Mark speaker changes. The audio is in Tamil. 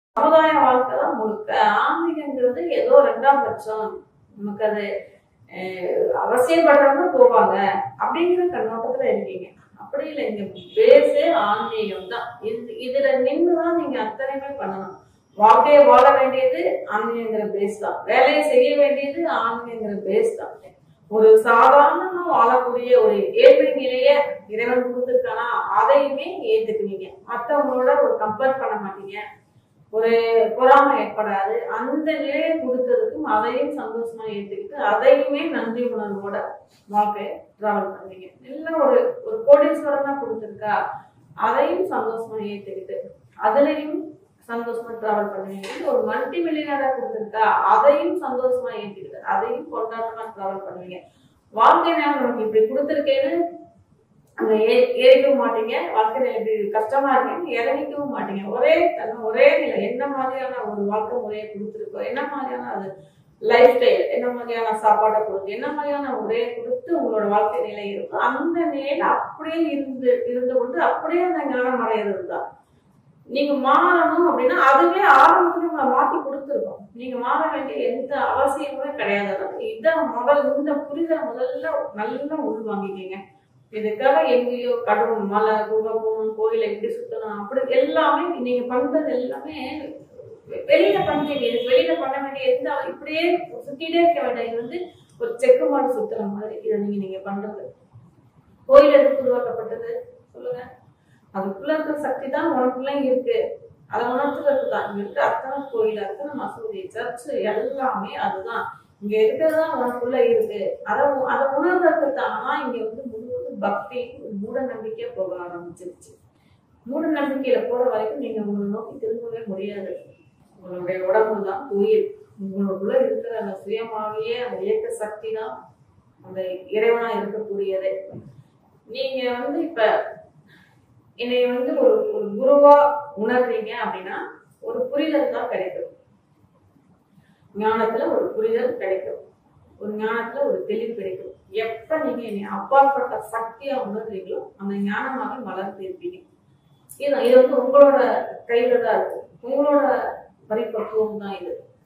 Speaker 1: சமுதாய வாழ்க்கை தான் முழுக்க. ஆன்மீகங்கிறது ஏதோ 2ஆம் பட்சம், நமக்கு அது அவசியப்படுறவங்க போவாங்க அப்படிங்கிற கண்ணோட்டத்துல இருக்கீங்க. அப்படி இல்லை, இங்க பேசே ஆன்மீகம் தான். இதுல நின்றுதான் நீங்க அத்தனையுமே பண்ணணும். வாழ்க்கையை வாழ வேண்டியது ஆன்மீகங்கிற பேஸ் தான், வேலையை செய்ய வேண்டியது ஆன்மீகங்கிற பேஸ் தான். ஒரு சாதாரணமா வாழக்கூடிய ஒரு ஏழ்மை நிலைய இறைவன் கொடுத்துருக்கானா அதையுமே ஏத்துக்குவீங்க. மற்றவங்களோட ஒரு கம்பேர் பண்ண மாட்டீங்க, ஒரு பொறாமை ஏற்படாது. அந்த நிலையை கொடுத்ததுக்கும் அதையும் சந்தோஷமா ஏத்துக்கிட்டு அதையுமே நன்றி உணர்வோட வாழ்க்கையை டிராவல் பண்ணுவீங்க. இல்ல ஒரு ஒரு கோடீஸ்வரனா கொடுத்துருக்கா அதையும் சந்தோஷமா ஏத்துக்கிட்டு அதுலயும் சந்தோஷமா டிராவல் பண்ணுவீங்க. ஒரு மல்டி மில்லியனரா கொடுத்துருக்கா அதையும் சந்தோஷமா ஏத்துக்கிட்டு அதையும் கொண்டாட்டமா டிராவல் பண்ணுவீங்க. வாழ்க்கை நேரம் நமக்கு இப்படி கொடுத்துருக்கேன்னு அங்க ஏறிக்கவும் மாட்டீங்க, வாழ்க்கை இப்படி கஷ்டமா இருக்கேன்னு இறங்கிக்கவும் மாட்டீங்க. ஒரே நிலை. என்ன மாதிரியான ஒரு வாழ்க்கை முறையை கொடுத்துருக்கோம், என்ன மாதிரியான அது லைஃப் ஸ்டைல், என்ன மாதிரியான சாப்பாடை கொடுத்து, என்ன மாதிரியான உரையை கொடுத்து உங்களோட வாழ்க்கை நிலை இருக்கும், அந்த நிலையில அப்படியே இருந்து கொண்டு அப்படியே அந்த ஞானம் அடையிறது தான். நீங்க மாறணும் அப்படின்னா அதுவே ஆரம்பத்துல உங்களை மாத்தி கொடுத்துருக்கோம். நீங்க மாற வேண்டிய எந்த அவசியமுமே கிடையாது. இந்த புரிதல் முதல்ல நல்லா உள்வாங்கிக்கீங்க. இதுக்காக எங்கேயோ கடவுள் மலை போகணும், கோயிலை எப்படி சுத்தணும், அப்படி எல்லாமே நீங்க பண்றது எல்லாமே வெளியில பண்றீங்க. இதுக்கு வெளியில பண்ண வேண்டிய எந்த இப்படியே சுத்திட்டே இருக்க வேண்டிய இது ஒரு செக்கு மாடு சுத்துற மாதிரி இதை நீங்க பண்றது. கோயில் எதுக்கு உருவாக்கப்பட்டது சொல்லுங்க? அதுக்குள்ள இருக்கிற சக்தி தான் உனக்குள்ள இருக்கு. அதை உணர்த்துறது தான். இங்க இருக்க அத்தனை கோயில், அத்தனை மசூதி, சர்ச்சு எல்லாமே அதுதான். இங்க இருக்கிறதுதான் உனக்குள்ள இருக்கு. அதை உணர்றது தான். ஆனா இங்க முழுவதும் பக்தி மூட நம்பிக்கையா போக ஆரம்பிச்சிருச்சு. மூட நம்பிக்கையில போற வரைக்கும் நீங்க உங்களை நோக்கி திரும்பவே முடியாது. உங்களுடைய உடம்பு தான் உயிர். உங்களுக்குள்ள இருக்கிற அந்த சுயமாகிய அந்த இயக்க சக்தி தான் அந்த இறைவனா இருக்கக்கூடியதே. நீங்க இப்ப என்னை ஒரு குருவா உணர்றீங்க அப்படின்னா ஒரு புரிதல் தான் கிடைக்கும். ஞானத்துல ஒரு புரிதல் கிடைக்கும், ஒரு ஞானத்துல ஒரு தெளிவு கிடைக்கும். எப்ப நீங்க என்னை அப்பாற்பட்ட சக்தியா உணர்றீங்களோ அந்த ஞானமாக மலர்ந்து இருப்பீங்க. இது உங்களோட கையில தான் இருக்கும். உங்களோட பரிபக்குவம் தான் இது.